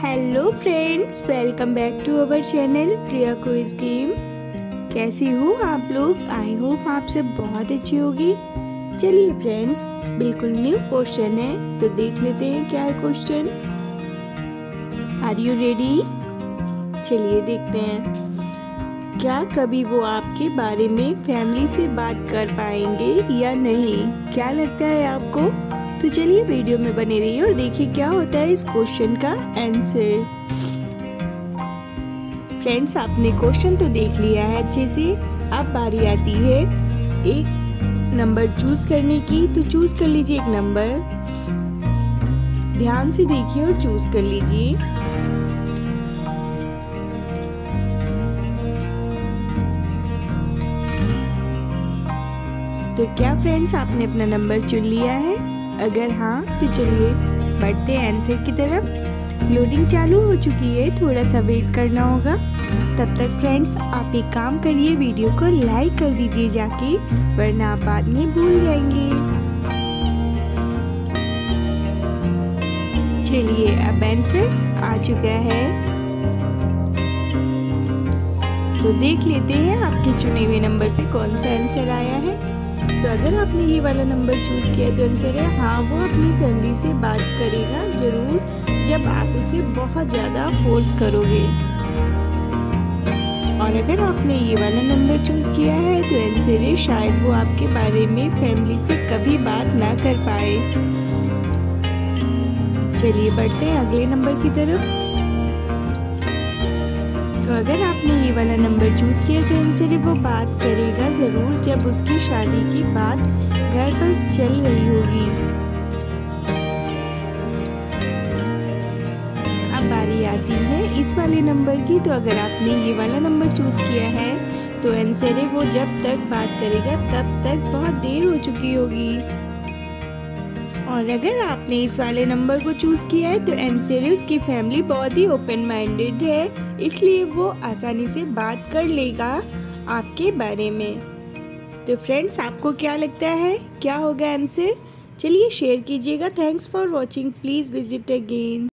Hello friends, welcome back to our channel Priya quiz game. कैसी हो आप लोग? आई होप आप सब बहुत अच्छी होगी। चलिए फ्रेंड्स, बिल्कुल न्यू क्वेश्चन है तो देख लेते हैं क्या है क्वेश्चन। Are you ready? चलिए देखते हैं। क्या कभी वो आपके बारे में फैमिली से बात कर पाएंगे या नहीं? क्या लगता है आपको? तो चलिए वीडियो में बने रहिए और देखिए क्या होता है इस क्वेश्चन का आंसर। फ्रेंड्स, आपने क्वेश्चन तो देख लिया है अच्छे से। अब बारी आती है एक नंबर चूज करने की। तो चूज कर लीजिए एक नंबर, ध्यान से देखिए और चूज कर लीजिए। तो क्या फ्रेंड्स आपने अपना नंबर चुन लिया है? अगर हाँ तो चलिए बढ़ते हैं आंसर की तरफ। लोडिंग चालू हो चुकी है, थोड़ा सा वेट करना होगा। तब तक फ्रेंड्स आप एक काम करिए, वीडियो को लाइक कर दीजिए जाके, वरना आप बाद में भूल जाएंगे। चलिए अब आंसर आ चुका है, तो देख लेते हैं आपके चुने हुए नंबर पे कौन सा आंसर आया है। तो अगर आपने ये वाला नंबर चूज किया तो आंसर है हाँ, वो अपनी फैमिली से बात करेगा जरूर, जब आप उसे बहुत ज़्यादा फोर्स करोगे। और अगर आपने ये वाला नंबर चूज किया है तो आंसर है शायद वो आपके बारे में फैमिली से कभी बात ना कर पाए। चलिए बढ़ते हैं अगले नंबर की तरफ। तो अगर आपने ये वाला नंबर चूज किया तो आंसर है वो बात करेगा जरूर, जब उसकी शादी की बात घर पर चल रही होगी। अब बारी आती है इस वाले नंबर की। तो अगर आपने ये वाला नंबर चूज किया है तो आंसर है वो जब तक बात करेगा तब तक बहुत देर हो चुकी होगी। और अगर आपने इस वाले नंबर को चूज किया है तो आंसर है उसकी फैमिली बहुत ही ओपन माइंडेड है, इसलिए वो आसानी से बात कर लेगा आपके बारे में। तो फ्रेंड्स आपको क्या लगता है क्या होगा आंसर? चलिए शेयर कीजिएगा। Thanks for watching, please visit again.